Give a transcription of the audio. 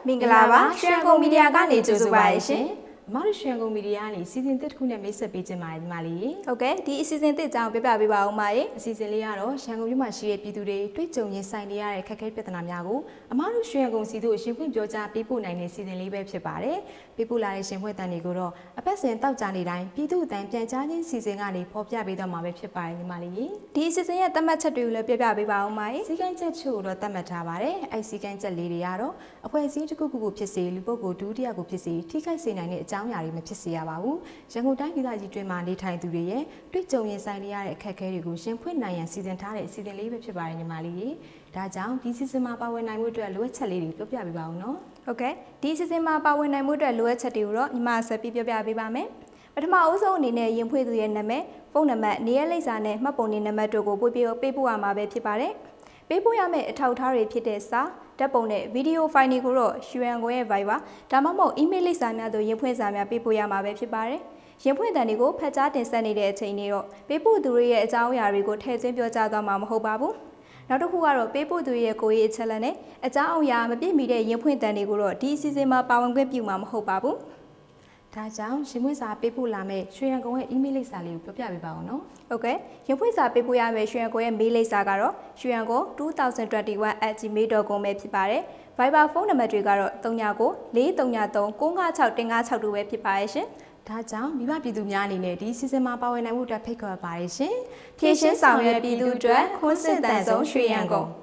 မင်္ဂလာပါရွှေကုံမီဒီယာကနေကြိုဆိုပါရရှင်အမတို့ရွှေကုံမီဒီယာကနေစီစဉ်တစ်ခုနဲ့မိတ်ဆက်ပေးခြင်းပါတယ်ညီမလေးဟုတ်ကဲ့ဒီအစီအစဉ်တစ်အကြောင်းပြပြပေးပါဦးမရေအစီအစဉ်လေးကတော့ရန်ကုန်မြို့မှာရှိတဲ့ပြည်သူတွေတွေ့ကြုံရင်ဆိုင်နေရတဲ့ခက်ခဲပြဿနာများကိုအမတို့ရွှေကုံစီတို့ရှင်ဖွင့်ပြောကြားပေးပို့နိုင်တဲ့စီစဉ်လေးပဲဖြစ်ပါတယ်ပေးပို့လာတဲ့ရှင်ဖွင့်တန်တွေကိုတော့အပတ်စဉ်တောက်ကြနေတိုင်းပြည်သူအတန်းပြန်ကြားခြင်းစီစဉ်ကနေဖော်ပြပေးတော့မှာပဲဖြစ်ပါတယ်ညီမလေးဒီအစီအစဉ်ရဲ့သတ်မှတ်ချက်တွေကိုလည်းပြပြပေးပါဦးမရေစီကံချက်ချို့တော့သတ်မှတ်ထားပါတယ်အဲ့စီကံချက်လေးတွေကတော့အဖွဲ့အစည်းတစ်ခုခုဖြစ်စေလူပုဂ္ဂိုလ်ဒုတိယကိုဖြစ်စေထိခိုက်စေနိုင်တဲ့အကြောင်းအရာတွေမဖြစ်စေရပါဘူးရန်ကုန်တိုင်းဒေသကြီးတွင်မှာနေထိုင်သူတွေရဲ့တွေ့ကြုံရင်ဆိုင်နေရတဲ့အခက်အခဲတွေကိုရှင်ဖွင့်နိုင်ရန်စီစဉ်ထားတဲ့အစီအစဉ်လေးပဲဖြစ်ပါတယ်ညီမလေးဒါကြောင့်ဒီစီစဉ်မှာပါဝင်နိုင်မှုအတွက်လိုအပ်ချက်လေးတွေပြောပြပေးပါဦးနော်ဟုတ်ကဲ့ဒီစီစဉ်မှာပါဝင်နိုင်မှုအတွက်လိုအပ်ချက်တွေကိုတော့ညီမဆက်ပြီးပြောပြပေးပါမယ်ပထမအဦးဆုံးအနေနဲ့ရင်ဖွင့်သူရဲ့နာမည်ဖုန်းနံပါတ်နေရာလိပ်စာနဲ့မှတ်ပုံတင်နံပါတ်တို့ကိုပေးပို့ရမှာပဲဖြစ်ပါတယ်ပေးပို့ရမယ့်အထောက်အထားတွေဖြစ်တဲ့စာဓာတ်ပုံနဲ့ဗီဒီယိုဖိုင်တွေကိုတော့ရွှေကုံရဲ့ Viber ဒါမှမဟုတ် email လိပ်စာများသို့ရင်ဖွင့်စာများပေးပို့ရမှာပဲဖြစ်ပါတယ်ရင်ဖွင့်တန်တွေကိုဖတ်ကြားတင်ဆက်နေတဲ့အချိန်တွေတော့ပေးပို့သူတွေရဲ့အကြောင်းအရာတွေကိုထည့်သွင်းပြောကြားသွားမှာမဟုတ်ပါဘူးနောက်တစ်ခုကတော့ပေးပို့သူရဲ့ကိုယ်ရေးအချက်လက်နဲ့အကြောင်းအရာမပြည့်မီတဲ့ရင်ဖွင့်တန်တွေကိုတော့ဒီအစီအစဉ်မှာပါဝင်ခွင့်ပြုမှာမဟုတ်ပါဘူးဒါကြောင့်ရင်ဖွင့်စာပေးပို့လာမယ့်ရွှေရန်ကုန်ရဲ့ email လိပ်စာလေးကိုပြောပြပေးပါဦးနော်ဟုတ်ကဲ့ရင်ဖွင့်စာပေးပို့ရမယ့်ရွှေရန်ကုန်ရဲ့ mail လိပ်စာကတော့ရွှေရန်ကုန်2021@gmail.com ပဲဖြစ်ပါတယ် Viber ဖုန်းနံပါတ်တွေကတော့39 433 956 156တို့ပဲဖြစ်ပါရဲ့ရှင်ဒါကြောင့်မိဘပြည်သူများအနေနဲ့ဒီစီစဉ်မှာပါဝင်နိုင်မှုအတွက်ဖိတ်ခေါ်ပါရရှင်ဖြည့်ရှင်းဆောင်ရွက်ပြည်သူအတွက်ခွန်းစစ်တန်ဆုံးရွှေရန်ကုန်